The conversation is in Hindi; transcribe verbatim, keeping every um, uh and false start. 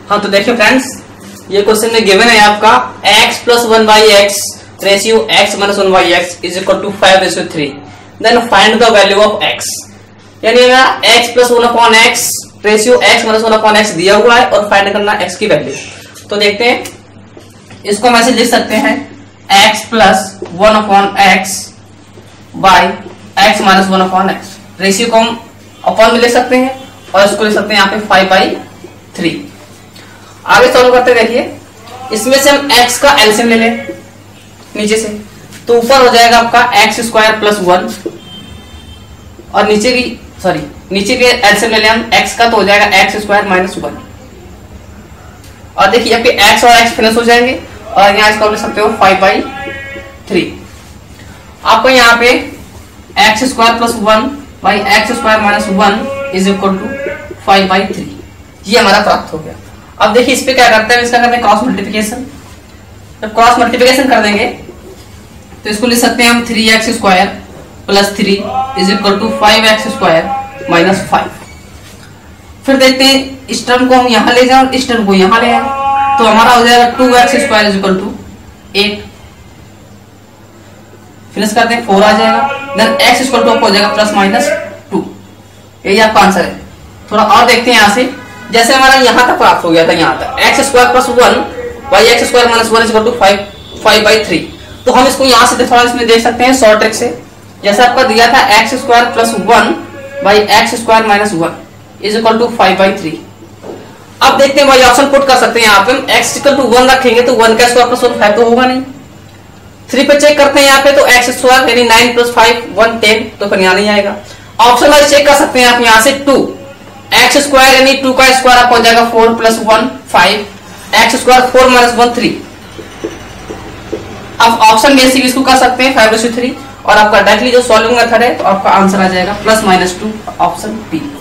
हाँ तो देखिए फ्रेंड्स, ये क्वेश्चन में गिवन है आपका x plus one by x ratio x minus one by x is equal to five ratio three, then find the value of x। यानी x plus one upon x ratio x minus one upon x दिया हुआ है और फाइंड करना x की वैल्यू। तो देखते हैं, इसको हम ऐसे लिख सकते हैं x plus one upon x by x minus one upon x. Ratio को हम अपॉन में ले सकते हैं और इसको ले सकते हैं यहाँ पे फाइव बाई थ्री। आगे सॉल्व करते देखिए, इसमें से हम x का एलसीएम ले लें नीचे से, तो ऊपर हो जाएगा आपका एक्स स्क्वायर प्लस वन और नीचे की सॉरी नीचे के एलसीएम ले लें हम x का, तो हो जाएगा एक्स स्क्वायर माइनस वन। और देखिए आपके x और x फिनिश हो जाएंगे और यहाँ इसको ले सकते हो फाइव बाई थ्री। आपको यहाँ पे x square plus one by x square minus one is equal to five by three, ये हमारा प्राप्त हो गया। अब देखिए इस पे क्या करते हैं, इसका करते हैं क्रॉस मल्टीप्लिकेशन। जब क्रॉस मल्टीप्लिकेशन कर देंगे तो इसको लिख सकते हैं हम three x square plus three is equal to five x square minus five. फिर देखते हैं इस टर्म को हम यहाँ ले जाए और इस टर्म को यहाँ ले आए, तो हमारा हो जाएगा two x square is equal to eight. Finish करते हैं, फोर आ जाएगा, देन एक्स इक्वल टू हो जाएगा प्लस माइनस टू। यही आपका आंसर है। थोड़ा और देखते हैं यहाँ से, जैसे हमारा यहाँ तक प्राप्त हो गया था, यहाँ तक x square plus one by x square minus one equal to five five by three. तो हम इसको यहाँ से थोड़ा इसमें देख सकते हैं शॉर्ट ट्रिक से। जैसे आपका दिया था x square plus one by x square minus one is equal to five by three. अब देखते हैं भाई ऑप्शन पुट कर सकते हैं यहाँ पे, हम एक्स इक्वल टू वन रखेंगे तो वन का स्क्वायर प्लस वन फाइव तो होगा नहीं। थ्री पे चेक करते हैं यहाँ पे, तो एक्स स्क्वायर यानी nine plus five one ten, तो फिर यहाँ नहीं आएगा। ऑप्शन वाइज चेक कर सकते हैं आप यहाँ से, टू एक्स स्क्वायर यानी टू का स्क्वायर आपको हो जाएगा four plus one five, x square four minus one three. अब ऑप्शन में से इसको कर सकते हैं फाइव रेशियो थ्री और आपका डायरेक्टली जो सॉल्विंग मेथड है तो आपका आंसर आ जाएगा plus minus two, option B.